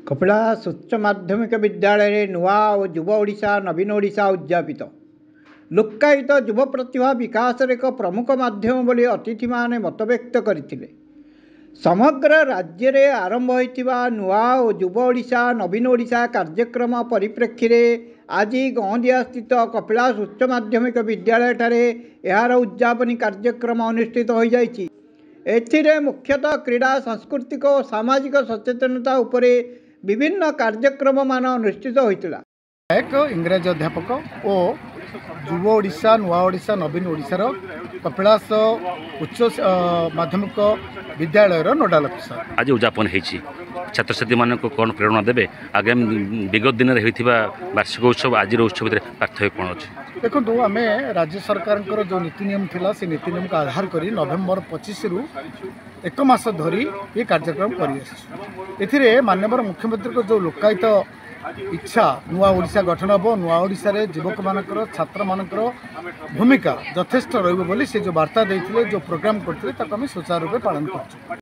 कपिलास उच्च माध्यमिक विद्यालय नुआ और युव ओडिशा नवीन ओडिशा उद्यापित लोकायित युव प्रतिभा विकास एक प्रमुख माध्यम बोली अतिथि माने मतव्यक्त करथिले। समग्र राज्य रे आरंभ होइतिबा नुआ और युव ओडिशा नवीन ओडिशा कार्यक्रम परिप्रेक्षी रे आज गौंदिया स्थित कपिलास उच्च माध्यमिक विद्यालय ठारे यार उद्यापनी कार्यक्रम अनुष्ठित हो जाइछि। एथिरे मुख्यतः क्रीड़ा सांस्कृतिक और सामाजिक सचेतनता उपरे विभिन्न कार्यक्रम मान अनुष्ठित होइतिला। एक इंग्रेजी अध्यापक और युव ओडिशा नुआ ओडिशा नवीन ओडिशार कपिलास उच्च माध्यमिक विद्यालय नोडाल अफिसर आज उद्यापन होती छात्र छात्री मान कौन प्रेरणा देवे आगामी विगत दिन में वार्षिक उत्सव आज उत्सव भितर पार्थक्य कौन अच्छे? देखो आम राज्य सरकार जो नीति नियम थिला से नीति नियम को आधार कर नवेम्बर 25 रु एक मास धरी ये कार्यक्रम कर माननीय मुख्यमंत्री को जो लोकायित इच्छा नुआ ओडिशा गठन हम नुआ ओडिशा रे युवक मानकर छात्र मानकर भूमिका यथेष्ट रही से जो वार्ता देते जो प्रोग्राम करते सुचारू रूप पालन कर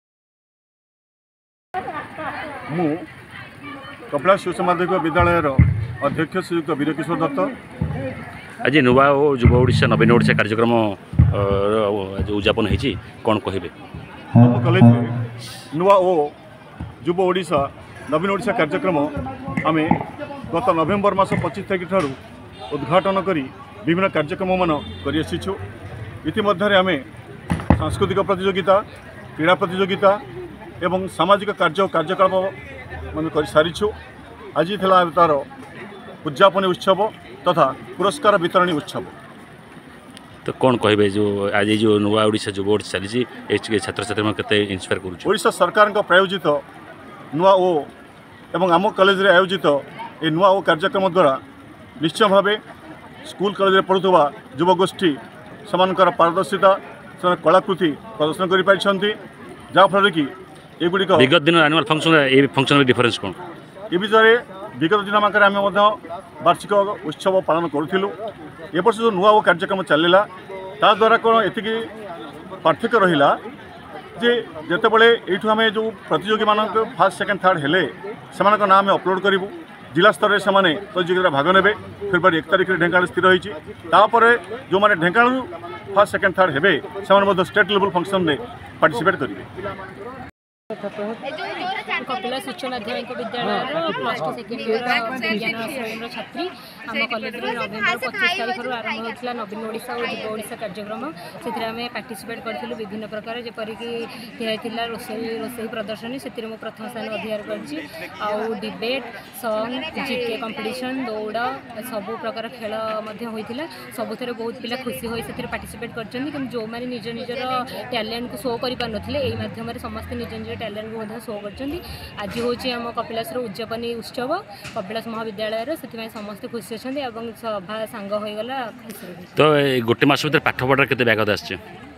कपिलास उच्च माध्यमिक विद्यालय अध्यक्ष श्रीयुक्त वीरकिशोर दत्त आज नुआ और युव ओडिशा नवीन ओडिशा कार्यक्रम उद्यापन होती कौन कहे? हम कॉलेज नुआ और युव ओडिशा नवीन ओडिशा कार्यक्रम आम गत नवेम्बर मास 25 तारीख ठारू उद्घाटन करी विभिन्न कार्यक्रम मान करिछु। इतिमध्य आम सांस्कृतिक प्रतियोगिता क्रीड़ा प्रतियोगिता एवं सामाजिक कार्यकलाप मान कर सारीछु। आज थिला तार उद्यापन उत्सव तथा पुरस्कार वितरणी उत्सव। तो कौन कहे जो आज जो नुआ ओडिशा युव ओडिशा चली छात्र छात्री केते इंस्पायर करूछ? ओडिशा सरकार प्रायोजित नुआ ओ एवं आम कॉलेज रे आयोजित ए नुआ ओ कार्यक्रम द्वारा निश्चय भाव स्कूल कॉलेज रे पढ़ुवा युवगोष्ठी समानकर पारदर्शिता कलाकृति प्रदर्शन कर पारिछंती जाफल कि एगुड़िक विगत दिन एनुअल फंक्शन डिफरेंस कौन ए विषय विगत दिन आम वार्षिक उत्सव पालन करूँ। ए वर्ष जो नुआ ओ कार्यक्रम चलला ता द्वारा कौन एति पार्थक्य रहा जे जितेबाला यूँ आम जो प्रतियोगी मान फास्ट सेकेंड थर्ड हेले से ना आम अपलोड करूँ जिला स्तर से प्रतियोगिता भाग ने फेब्रुआरी 1 तारिख ढेंकानाल स्थिर होती जो मैंने ढेंकानाल फास्ट सेकेंड थर्ड हे से स्टेट लेवल फंक्शन में पार्टिसिपेट करेंगे। कपिलास उच्च माध्यमिक विद्यालय प्लस टू सेकेंड इयर विज्ञान श्रेणी छात्री आम कॉलेज नवेम्बर 25 तारीख आरंभ होता नवीन ओडिशा और युव ओडिशा कार्यक्रम से पार्टिसिपेट करूँ विभिन्न प्रकार जपरिक दिखाई रोसई प्रदर्शनी से प्रथम स्थान अधिकार कर डिबेट सॉन्ग जीके कंपटीशन दौड़ सबू प्रकार खेल होता सबुथ बहुत पिला खुशी हो पार्टिसिपेट कर जो मैंने निज निजर टैलेंट को शो कर माध्यम समस्त निज निज टैलेंट को शो कर आज हूँ आम कपिलास उद्यापनी उत्सव कपिलास महाविद्यालय से समस्त खुशी अच्छा सभा सांग होगला खुशी। तो गोटे मास भर पाठ पढ़ा के व्याघात आस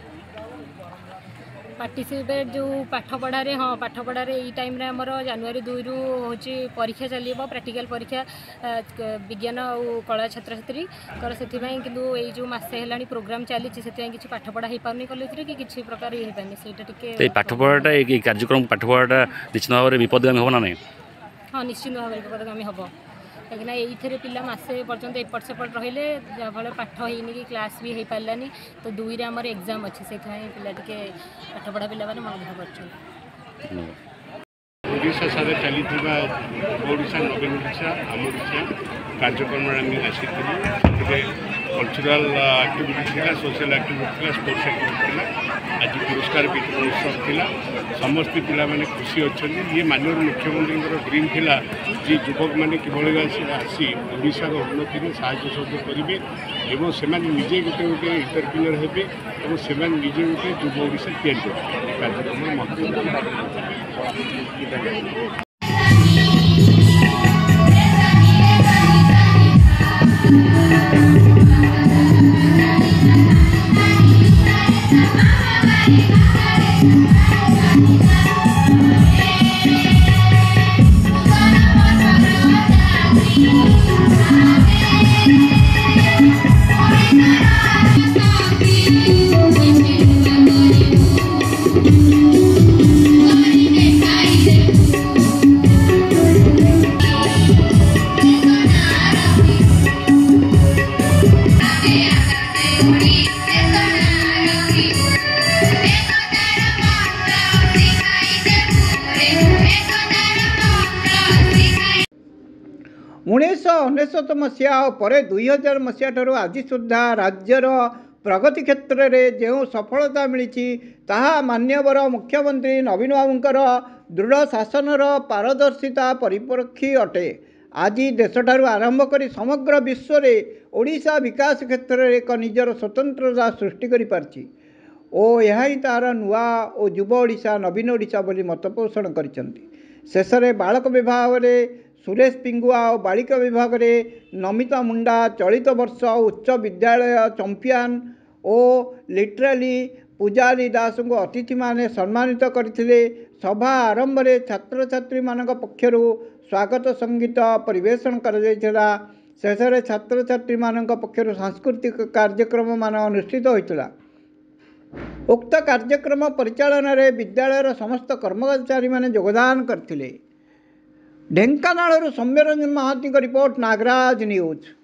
पार्टिसिपेट जो पाठ पढ़ारे हाँ पाठ पढ़ारे ये टाइम रे हमर जनवरी 2 रु होची परीक्षा चलिबो प्रैक्टिकल परीक्षा विज्ञान और कला छात्र छात्री कर से किंतु ये जो मासे हेलानी प्रोग्राम चली से किसी पाठ पढ़ा हो पारनी कॉलेज रे कि किसी प्रकार ये पानी सेटा टिके पाठ पढ़ाटा ये कार्यक्रम पाठ पढ़ाटा निश्चित भाव में विपदगामी हो ना नहीं? हाँ निश्चित भाव में विपदगामी हम कहीं ये पिला मसे पर्यटन एपट सेपट रहिले जहाँफल पाठ होनी कि क्लास भी हो पारानी तो 2 रे आमर एग्जाम अच्छे से पिला टे पाठ पढ़ा पिला मन कर ओडिशा सारे चली ओडिशा नवीन ओडिशा आम ओडिशा कार्यक्रम आसी कल्चरल एक्टिविटी थी सोशल एक्टिविटी थी स्पोर्ट्स एक्टिविटी थी आज पुरस्कार वितरण उत्सव थी समस्त पिला माने खुशी अच्छा। ये माननीय मुख्यमंत्री ड्रीम थिला जे युवक मैंने किभली आसी ओडिशार उन्नति में साहाय्य सहयोग करेंगे और से निजे गोटे गोटे इंटरप्रिन्योर हेबे और से निजे गोटे युव ओडिशा तैयारी कार्यक्रम मत ଅନେଶତ ମସିହା ପରେ 2000 ମସିହା ଠାରୁ ଆଜି ସୁଦ୍ଧା ରାଜ୍ୟର ପ୍ରଗତି କ୍ଷେତ୍ରରେ ଯେଉଁ ସଫଳତା ମିଳିଛି ତାହା ମାନ୍ୟବର ମୁଖ୍ୟମନ୍ତ୍ରୀ ନବୀନ ବାବୁଙ୍କର ଦୃଢ଼ ଶାସନର ପାରଦର୍ଶିତା ପରିପ୍ରେକ୍ଷୀ ଅଟେ। ଆଜି ଦେଶଠାରୁ ଆରମ୍ଭ କରି ସମଗ୍ର ବିଶ୍ୱରେ ଓଡ଼ିଶା ବିକାଶ କ୍ଷେତ୍ରରେ ଏକ ନିଜର ସ୍ୱତନ୍ତ୍ରତା ସୃଷ୍ଟି କରିପାରିଛି ଓ ଏହା ହିଁ ତା'ର ନୂଆ ଓ ଯୁବ ଓଡ଼ିଶା ନବୀନ ଓଡ଼ିଶା ବୋଲି ମତ ପୋଷଣ କରିଛନ୍ତି। ଶେଷରେ ବାଳକ ବିଭାଗରେ ସୁରେଶ ପିଙ୍ଗୁଆ ଓ ବାଳିକା ବିଭାଗରେ ନମିତା ମୁଣ୍ଡା ଚଳିତ ବର୍ଷ ଉଚ୍ଚ ବିଦ୍ୟାଳୟ ଚମ୍ପିଆନ୍ ଓ ଲିଟରାଲି ପୂଜାରୀ ଦାସଙ୍କୁ ଅତିଥିମାନେ ସମ୍ମାନିତ କରିଥିଲେ। ସଭା ଆରମ୍ଭରେ ଛାତ୍ରଛାତ୍ରୀମାନଙ୍କ ପକ୍ଷରୁ ସ୍ୱାଗତ ସଙ୍ଗୀତ ପରିବେଷଣ କରାଯାଇଥିଲା। ଶେଷରେ ଛାତ୍ରଛାତ୍ରୀମାନଙ୍କ ପକ୍ଷରୁ ସାଂସ୍କୃତିକ କାର୍ଯ୍ୟକ୍ରମମାନ ଅନୁଷ୍ଠିତ ହୋଇଥିଲା। ଉକ୍ତ କାର୍ଯ୍ୟକ୍ରମ ପରିଚାଳନାରେ ବିଦ୍ୟାଳୟର ସମସ୍ତ କର୍ମଚାରୀମାନେ ଯୋଗଦାନ କରିଥିଲେ। ଢେଙ୍କାନାଳରୁ ସୌମ୍ୟରଞ୍ଜନ ମହାନ୍ତିଙ୍କ ରିପୋର୍ଟ, ନାଗରାଜ ନ୍ୟୁଜ୍।